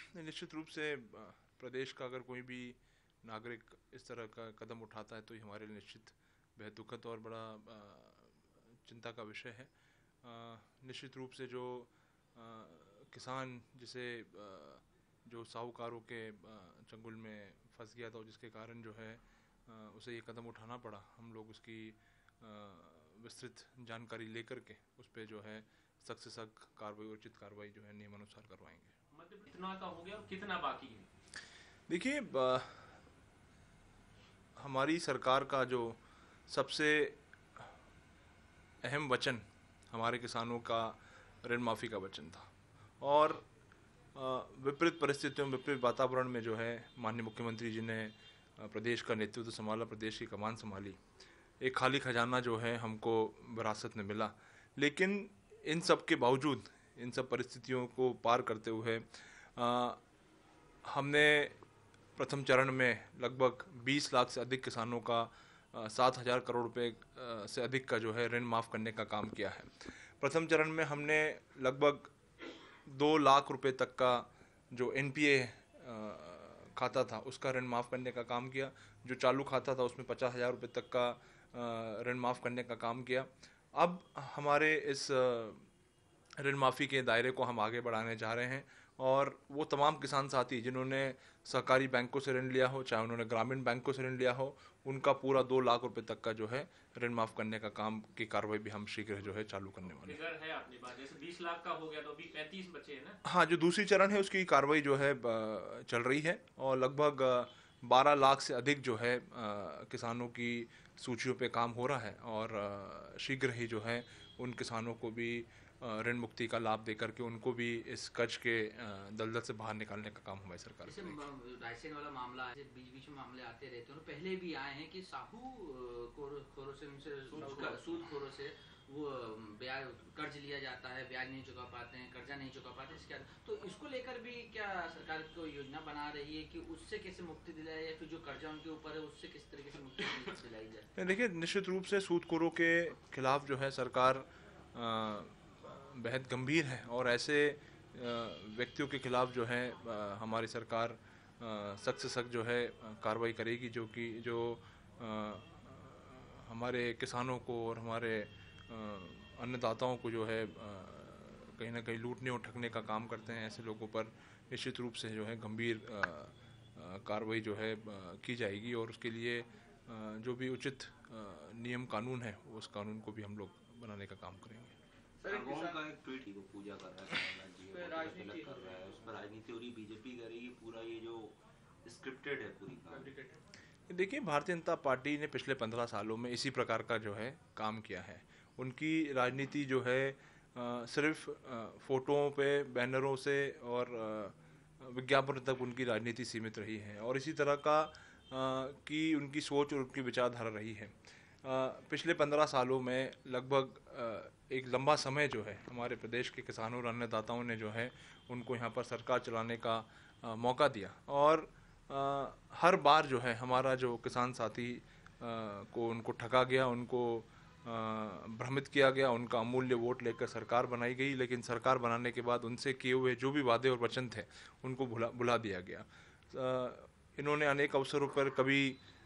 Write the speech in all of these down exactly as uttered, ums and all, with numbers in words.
निश्चित रूप से प्रदेश का अगर कोई भी नागरिक इस तरह का कदम उठाता है तो ये हमारे लिए निश्चित बेहद दुखद और बड़ा चिंता का विषय है। निश्चित रूप से जो किसान जिसे जो साहूकारों के चंगुल में फंस गया था और जिसके कारण जो है उसे ये कदम उठाना पड़ा, हम लोग उसकी विस्तृत जानकारी लेकर के उस पर जो है सख्त से सख्त कार्रवाई, उचित कार्रवाई जो है नियमानुसार करवाएंगे। मतलब कितना का हो गया और कितना बाकी है? देखिए, हमारी सरकार का जो सबसे अहम वचन हमारे किसानों का ऋण माफ़ी का वचन था और विपरीत परिस्थितियों में, विपरीत वातावरण में जो है माननीय मुख्यमंत्री जी ने प्रदेश का नेतृत्व संभाला, प्रदेश की कमान संभाली। एक खाली खजाना जो है हमको विरासत में मिला, लेकिन इन सब के बावजूद, इन सब परिस्थितियों को पार करते हुए आ, हमने प्रथम चरण में लगभग बीस लाख से अधिक किसानों का सात हज़ार करोड़ रुपए से अधिक का जो है ऋण माफ़ करने का काम किया है। प्रथम चरण में हमने लगभग दो लाख रुपए तक का जो एन पी ए खाता था उसका ऋण माफ़ करने का काम किया। जो चालू खाता था उसमें पचास हज़ार रुपये तक का ऋण माफ़ करने का काम किया। अब हमारे इस ऋण माफ़ी के दायरे को हम आगे बढ़ाने जा रहे हैं और वो तमाम किसान साथी जिन्होंने सहकारी बैंकों से ऋण लिया हो, चाहे उन्होंने ग्रामीण बैंकों से ऋण लिया हो, उनका पूरा दो लाख रुपए तक का जो है ऋण माफ़ करने का काम की कार्रवाई भी हम शीघ्र जो है चालू करने वाले हैं। है आपने बात, जैसे बीस लाख का हो गया तो अभी पैंतीस बचे हैं ना? हाँ, जो दूसरी चरण है उसकी कार्रवाई जो है चल रही है और लगभग बारह लाख से अधिक जो है किसानों की सूचियों पे काम हो रहा है और शीघ्र ही जो है उन किसानों को भी ऋण मुक्ति का लाभ देकर के उनको भी इस कर्ज के दलदल से बाहर निकालने का काम हमारी सरकार करेगी। रायसेन वाला मामला है, बीच बीच में मामले आते रहते हैं, पहले भी आए हैं कि साहूकारों से, सूदखोरों से वो ब्याज कर्ज लिया जाता है, ब्याज नहीं चुका पाते हैं, कर्जा नहीं चुका पाते, इसके तो इसको लेकर भी क्या सरकार को योजना बना रही है कि उससे कैसे मुक्ति दिलाई या फिर जो कर्जा उनके ऊपर है उससे किस तरीके से मुक्ति दिलाई जाए? देखिए, निश्चित रूप से सूदखोरों के खिलाफ जो है सरकार बेहद गंभीर है और ऐसे व्यक्तियों के खिलाफ जो है हमारी सरकार सख्त से सख्त जो है कार्रवाई करेगी, जो कि जो हमारे किसानों को और हमारे अन्नदाताओं को जो है कहीं ना कहीं लूटने और ठगने का काम करते हैं। ऐसे लोगों पर निश्चित रूप से जो है गंभीर कार्रवाई जो है की जाएगी और उसके लिए जो भी उचित नियम कानून है उस कानून को भी हम लोग बनाने का काम करेंगे। सर, का एक ट्वीट ही को पूजा कर रहा है, जी राजनीति कर रहा है, उस पर राजनीति और बीजेपी करेगी, पूरा ये जो स्क्रिप्टेड है पूरी। देखिए, भारतीय जनता पार्टी ने पिछले पंद्रह सालों में इसी प्रकार का जो है काम किया है। उनकी राजनीति जो है आ, सिर्फ फोटोओं पे, बैनरों से और विज्ञापन तक उनकी राजनीति सीमित रही है और इसी तरह का आ, की उनकी सोच और उनकी विचारधारा रही है। आ, पिछले पंद्रह सालों में लगभग एक लंबा समय जो है हमारे प्रदेश के किसानों और अन्नदाताओं ने जो है उनको यहाँ पर सरकार चलाने का आ, मौका दिया और आ, हर बार जो है हमारा जो किसान साथी आ, को उनको ठगा गया, उनको भ्रमित किया गया, उनका अमूल्य वोट लेकर सरकार बनाई गई, लेकिन सरकार बनाने के बाद उनसे किए हुए जो भी वादे और वचन थे उनको भुला भुला दिया गया। आ, इन्होंने अनेक अवसरों पर कभी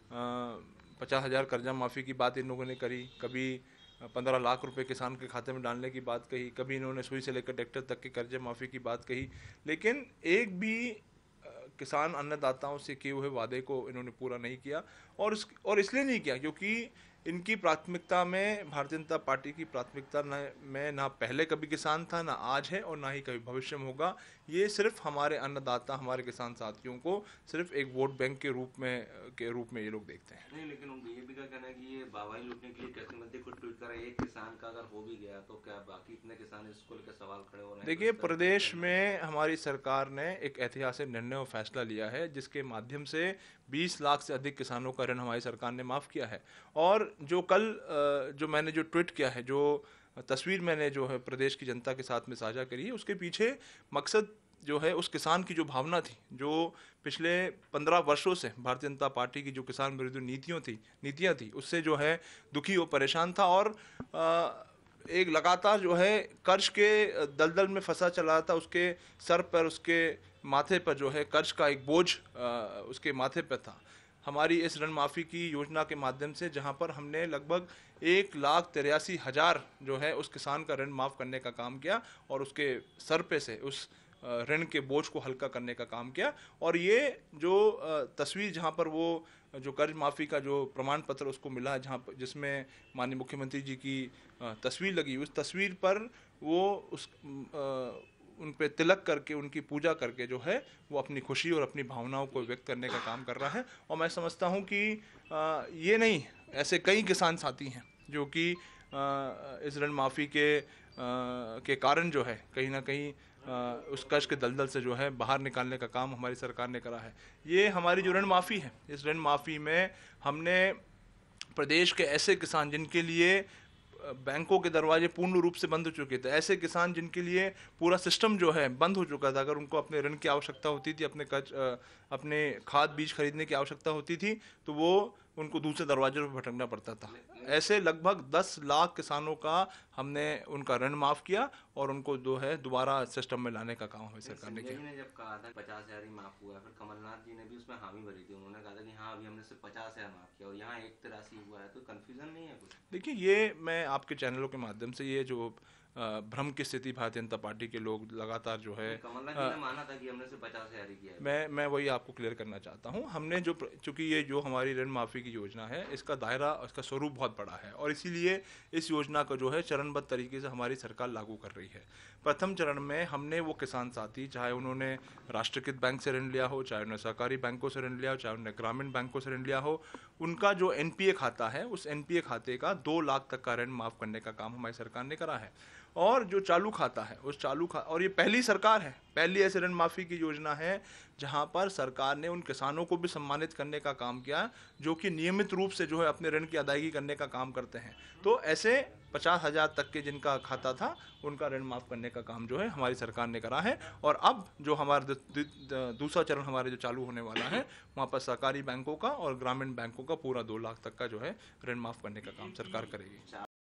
पचास हज़ार कर्जा माफ़ी की बात इन लोगों ने करी, कभी पंद्रह लाख रुपए किसान के खाते में डालने की बात कही, कभी इन्होंने सुई से लेकर ट्रैक्टर तक के कर्जे माफ़ी की बात कही, लेकिन एक भी किसान अन्नदाताओं से किए हुए वादे को इन्होंने पूरा नहीं किया और इस और इसलिए नहीं किया क्योंकि इनकी प्राथमिकता में, भारतीय जनता पार्टी की प्राथमिकता में ना पहले कभी किसान था, ना आज है और ना ही कभी भविष्य में होगा। ये सिर्फ हमारे अन्नदाता, हमारे किसान साथियों को सिर्फ एक वोट बैंक के रूप में के रूप में ये लोग देखते हैं। नहीं, लेकिन बीजेपी का कहना है कि ये बावाई लूटने के लिए कृषि मंत्री को ट्वीट कर एक किसान का अगर हो भी गया तो क्या बाकी इतने किसान इसको लेकर सवाल खड़े हो रहे हैं? देखिए, प्रदेश में हमारी सरकार ने एक ऐतिहासिक निर्णय और फैसला लिया है जिसके माध्यम से बीस लाख से अधिक किसानों का ऋण हमारी सरकार ने माफ़ किया है और जो कल जो मैंने जो ट्वीट किया है, जो तस्वीर मैंने जो है प्रदेश की जनता के साथ में साझा करी है, उसके पीछे मकसद जो है उस किसान की जो भावना थी, जो पिछले पंद्रह वर्षों से भारतीय जनता पार्टी की जो किसान विरोधी नीतियों थी नीतियाँ थी उससे जो है दुखी और परेशान था और आ, एक लगातार जो है कर्ज के दलदल में फंसा चला था, उसके सर पर, उसके माथे पर जो है कर्ज का एक बोझ उसके माथे पर था। हमारी इस ऋण माफ़ी की योजना के माध्यम से, जहां पर हमने लगभग एक लाख तिरासी हज़ार जो है उस किसान का ऋण माफ़ करने का काम किया और उसके सर पे से उस ऋण के बोझ को हल्का करने का काम किया। और ये जो तस्वीर जहां पर वो जो कर्ज माफ़ी का जो प्रमाण पत्र उसको मिला, जहां पर जिसमें माननीय मुख्यमंत्री जी की तस्वीर लगी, उस तस्वीर पर वो उस उन पे तिलक करके, उनकी पूजा करके जो है वो अपनी खुशी और अपनी भावनाओं को व्यक्त करने का काम कर रहा है। और मैं समझता हूं कि ये नहीं, ऐसे कई किसान साथी हैं जो कि इस ऋण माफ़ी के के कारण जो है कहीं ना कहीं उस कर्ज के दलदल से जो है बाहर निकालने का काम हमारी सरकार ने करा है। ये हमारी जो ऋण माफ़ी है, इस ऋण माफ़ी में हमने प्रदेश के ऐसे किसान जिनके लिए बैंकों के दरवाजे पूर्ण रूप से बंद हो चुके थे, ऐसे किसान जिनके लिए पूरा सिस्टम जो है बंद हो चुका था, अगर उनको अपने ऋण की आवश्यकता होती थी, अपने कर्ज अपने खाद बीज खरीदने की आवश्यकता होती थी, तो वो उनको दूसरे दरवाजों पर भटकना पड़ता था। ऐसे लगभग दस लाख किसानों का हमने उनका ऋण माफ़ किया और उनको जो है दोबारा सिस्टम में लाने का काम हमारी सरकार ने किया। ने जब कहा था पचास हजार ही माफ हुआ, फिर कमलनाथ जी ने भी उसमें हामी भरी थी, उन्होंने कहा था कि हाँ अभी हमने सिर्फ पचास हजार माफ किया और यहाँ एक तिरासी हुआ है, तो कंफ्यूजन नहीं है कुछ? देखिए, ये मैं आपके चैनलों के माध्यम से ये जो भ्रम की स्थिति भारतीय जनता पार्टी के लोग लगातार जो है, कमलनाथ जी ने माना था कि हमने सिर्फ पचास हजार ही किया है। मैं मैं वही आपको क्लियर करना चाहता हूँ। हमने जो, चूंकि ये जो हमारी ऋण माफ़ी की योजना है, इसका दायरा, इसका स्वरूप बहुत बड़ा है और इसीलिए इस योजना को जो है चरणबद्ध तरीके से हमारी सरकार लागू कर रही है। प्रथम चरण में हमने वो किसान साथी, चाहे उन्होंने राष्ट्रीयकृत बैंक से ऋण लिया हो, चाहे उन्होंने सहकारी बैंकों से ऋण लिया हो, चाहे उन्होंने ग्रामीण बैंकों से ऋण लिया हो, उनका जो एन पी ए खाता है, उस एन पी ए खाते का दो लाख तक का ऋण माफ़ करने का काम हमारी सरकार ने करा है। और जो चालू खाता है, उस चालू खा और ये पहली सरकार है, पहली ऐसे ऋण माफ़ी की योजना है जहां पर सरकार ने उन किसानों को भी सम्मानित करने का काम किया जो कि नियमित रूप से जो है अपने ऋण की अदायगी करने का काम करते हैं। तो ऐसे पचास हजार तक के जिनका खाता था, उनका ऋण माफ़ करने का काम जो है हमारी सरकार ने करा है। और अब जो हमारा दूसरा चरण हमारे जो चालू होने वाला है, वहाँ पर सहकारी बैंकों का और ग्रामीण बैंकों का पूरा दो लाख तक का जो है ऋण माफ़ करने का काम सरकार करेगी।